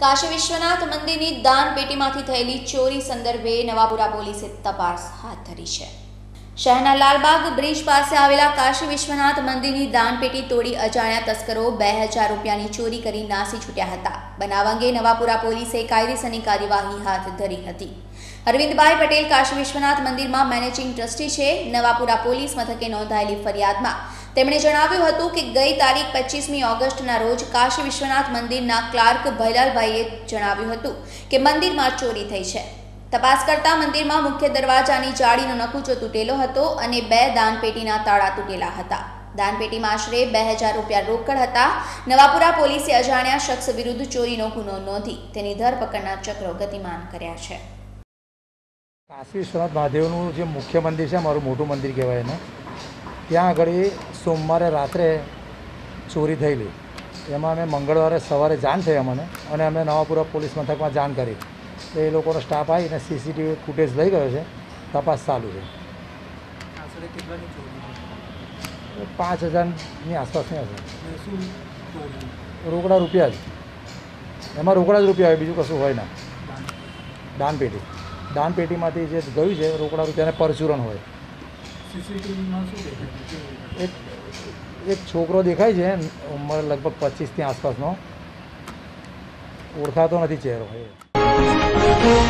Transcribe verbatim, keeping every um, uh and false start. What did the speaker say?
કાશી વિશ્વનાથ મંદિરની દાન પેટીમાંથી થયેલી ચોરી સંદર્ભે નવાપુરા પોલીસે તપાસ હાથ ધરી છે। શહેરના લાલબાગ બ્રિજ પાસે આવેલા કાશી વિશ્વનાથ મંદિરની દાન પેટી તોડી અજાણ્યા તસ્કરો બે હજાર રૂપિયાની ચોરી કરી નાસી છૂટ્યા હતા। બનાવ અંગે નવાપુરા પોલીસે કાયદેસરની કાર્યવાહી હાથ ધરી હતી। અરવિંદભાઈ પટેલ કાશી વિશ્વનાથ મંદિરમાં મેનેજિંગ ટ્રસ્ટી છે। નવાપુરા પોલીસ મથકે નોંધાયેલી ફરિયાદમાં તેમણે જણાવ્યું હતું કે ગઈ તારીખ પચીસમી ઓગસ્ટના રોજ કાશી વિશ્વનાથ મંદિરના ક્લાર્ક ભૈલાલભાઈએ જણાવ્યું હતું કે મંદિરમાં ચોરી થઈ છે। તપાસ કરતા મંદિરમાં મુખ્ય દરવાજાની જાળીનો નકુચો તૂટેલો હતો અને બે દાનપેટીના તાળા તૂટેલા હતા। દાનપેટીમાં આશરે બે હજાર રૂપિયા રોકડ હતા। નવાપુરા પોલીસે અજાણ્યા શખ્સ વિરુદ્ધ ચોરીનો ગુનો નોંધી તેની ધરપકડના ચક્રો ગતિમાન કર્યા છે। કાશી વિશ્વનાથ મહાદેવનું જે મુખ્ય મંદિર છે, મારું મોટું મંદિર કહેવાય એને, ત્યાં આગળ સોમવારે રાત્રે ચોરી થયેલી। એમાં અમે મંગળવારે સવારે જાણ થઈ અમને, અને અમે નવાપુરા પોલીસ મથકમાં જાણ કરી। એ લોકોનો સ્ટાફ આવીને સીસીટીવી ફૂટેજ લઈ ગયો છે, તપાસ ચાલુ છે। પાંચ હજારની આસપાસની હશે। રોકડા રૂપિયા જ, એમાં રોકડા જ રૂપિયા હોય, બીજું કશું હોય ના। દાનપેટી દાનપેટીમાંથી જે ગયું છે રોકડા રૂપિયાને પરચુરણ હોય। એક એક છોકરો દેખાય છે, ઉંમર લગભગ પચીસની આસપાસનો, ઓળખાતો નથી ચહેરો।